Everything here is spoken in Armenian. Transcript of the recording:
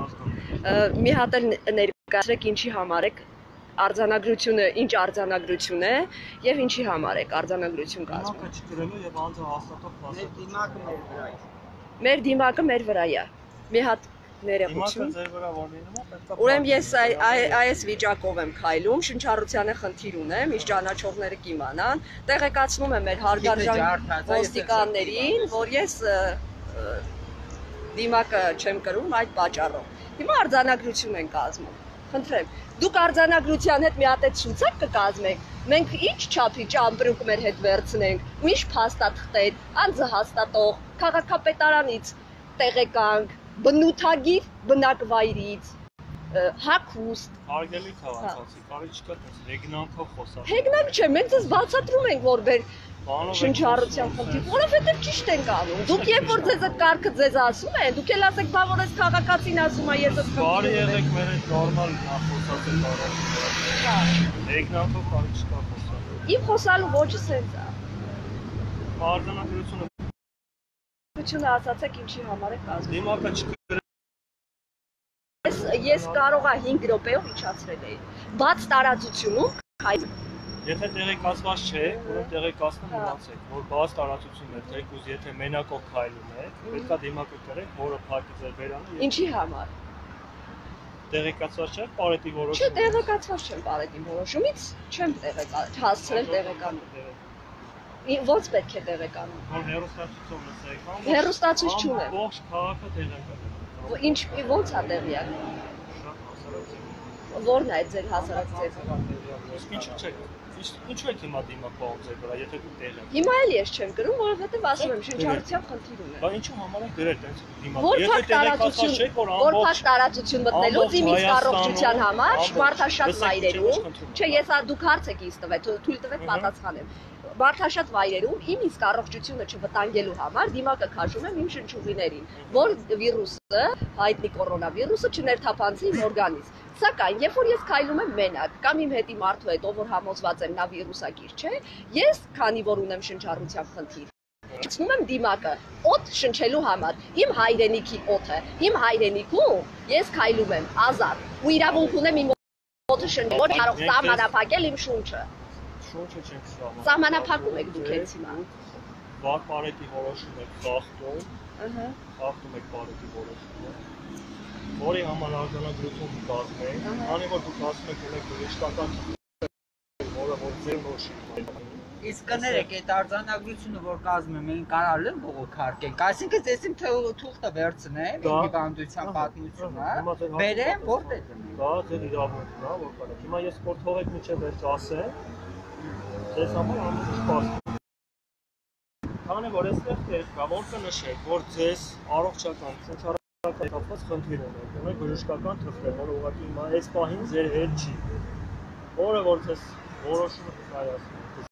Մի հատ էլ ներկայացրեք ինչի համար եք արձանագրությունը, ինչ արձանագրություն է եւ ինչի համար եք արձանագրություն կազմում։ Դիմակը չգրելու եւ անձը հաստատող փաստաթղթ։ Մեր դիմակը մեր վրա է։ Մի հատ ներողություն։ Դիմակը ձեր վրա որ լինում է, պետք է։ Ուրեմն ես այս վիճակով եմ քայլում, շնչառությանը խնդիր ունեմ, իշ ճանաչողները կիմանան, տեղեկացնում եմ մեր հարգարժան ոստիկաններին, որ ես դիմակը չեմ կրում այդ պատճառով։ Հիմա արձանագրություն են կազմում։ Խնդրեմ, դուք արձանագրության հետ մի հատ ցուցակ կկազմեք։ Մենք ինչ չափի ճամպրուկ մեր հետ վերցնենք, ու ինչ փաստաթղթեր, անձը հաստատող, քաղաքապետարանից տեղեկանք, բնութագիր բնակվայրից, հագուստ։ Հարգելի քաղաքացի, կարի չկա դες հեգնանքով խոսալ։ Հեգնանք չէ, մենք ձեզ բացատրում ենք, որ մեր շնչառության խնդիր, որովհետև ճիշտ ենք անում։ Դուք երբ որ ձեզ այդ կարգը ձեզ ասում են, դուք էլ ասեք, բա որ այս քաղաքացին ասում է, ես այս բարի եղեք մեր այդ նորմալ նախոսացել կարող։ Հեգնանքով կարի չկա խոսալ։ Իմ խոսալու ոճը սենց է։ Արձանագրությունը ասացեք ինչի համար եք կազմում։ դիմակը չգրել։ Ես կարողա 5 րոպեով իջացրել էի։ Բաց տարածությունում հայտ։ Եթե տեղեկացված չէ, ուրեմն տեղեկացնում մնացեք, որ բաց տարածություն է, թեկուզ եթե մենակով քայլում եք, պետք է դիմակը կրեք, որը փակի ձեր բերանը։ Ինչի համար։ Տեղեկացված չէ, պարետի որոշում։ Չէ, տեղեկացված չեմ պարետի որոշումից, չեմ հասցրել տեղեկանում։ Ոնց պետք է տեղեկանում։ Որ հեռուստացույցով լսեք, Հեռուստացույց չունեմ։ Ողջ քաղաքը տեղեկանում։ Ինչ ոնց է տեղյակ։ Որն է ձեր հասարակ ձեզ։ Իսկ ինչու՞ չեք։ Ինչու եք հիմա դիմակով ձեր վրա, եթե դուք տեղ եք։ Հիմա էլ ես չեմ գրում, որովհետև ասում եմ շնչառության խնդիր ունեմ։ Բա ինչու համար եք գրել տենց դիմակ։ Եթե տեղեկացված չեք, որ փակ տարածություն մտնելուց իմ իսկ առողջության համար մարդաշատ վայրերում, չէ, ես դուք հարց եք ինձ տվել, թույլ տվեք պատասխանեմ։ Մարդաշատ վայրերում իմ իսկ առողջությունը չվտանգելու համար դիմակը քաշում եմ իմ շնչուղիներին, որ վիրուսը, հայտնի կորոնավիրուսը չներթափանցի իմ օրգանիզմ։ Սակայն, երբ որ ես քայլում եմ մենակ կամ իմ հետի մարդու հետ, ով որ համոզված եմ նա վիրուսագիր չէ, ես, քանի որ ունեմ շնչառության խնդիր, ցնում եմ դիմակը օդ շնչելու համար։ Իմ հայրենիքի օդը, իմ հայրենիքում ես քայլում եմ ազատ ու իրավունք ունեմ իմ օդը շնչել, որ կարող սահմանափակել իմ շունչը։ Շունչը չեք սահմանափակում։ Սահմանափակում եք դուք հենց հիմա։ Վառ պարետի որոշում եք խախտում։ Ահա։ Խախտում եք պարետի որոշումը։ Որի համար արձանագրություն կազմեք, քանի որ դուք ասում եք ունեք բժշկական որը որ ձեր նոշի։ Իսկ կներեք այդ արձանագրությունը որ կազմում են կարալ են բողոքարկենք, այսինքն ես իմ թուղթը վերցնեմ, իմ հիվանդության պատմությունը, բերեմ որտեղ դնեմ։ Դա ձեր իրավունքն է, որ կարող։ Հիմա ես որ թողեք միջև վերջ ասեմ, ձեզ համար ամեն ինչ պարզ։ Քանի որ այստեղ տեղ կա, որ կնշեք, որ ձեզ առողջական կապված խնդիր ունեք բժշկական թղթեր, որը ուղղակի հիմա այս պահին ձեր հետ չի, որը որ ձեզ որոշումը կայացնի։